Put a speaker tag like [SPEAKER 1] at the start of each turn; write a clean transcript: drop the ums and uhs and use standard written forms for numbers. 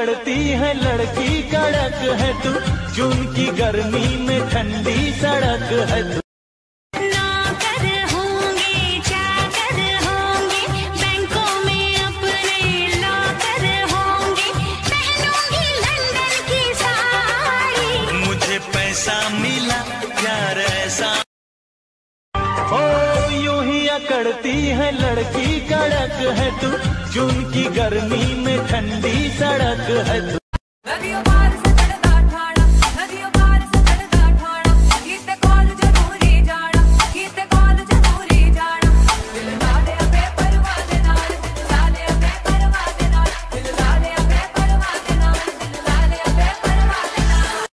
[SPEAKER 1] अकड़ती है लड़की कड़क है तू, जून की गर्मी में ठंडी सड़क है तू।
[SPEAKER 2] मिला प्यार ऐसा
[SPEAKER 1] ओ यूं ही अकड़ती है लड़की कड़क है तू, जून की गर्मी में ठंडी सड़क है तू।